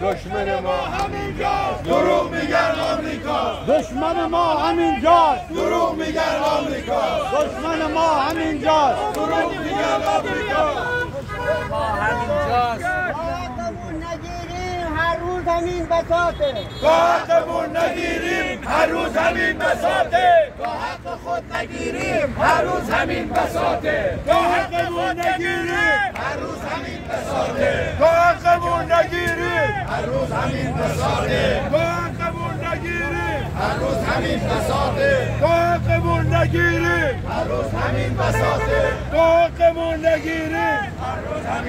دشمن ما همینجاست، دروغ میگن آمریکا. دشمن ما همینجاست، دروغ میگن آمریکا. دشمن ما همینجاست، دروغ میگن آمریکا. ما همینجاست. هر روز همین بساطه. تا حقمون نگیریم هر روز همین بساطه. تا حق خود نگیریم هر روز همین بساطه. تا حقمون نگیریم هر روز همین بساطه. تا حقمون نگیریم هر روز همین بساطه. تا حقمون نگیریم هر روز همین بساطه. تا حقمون نگیریم هر روز همین بساطه. تا حقمون نگیریم هر روز همین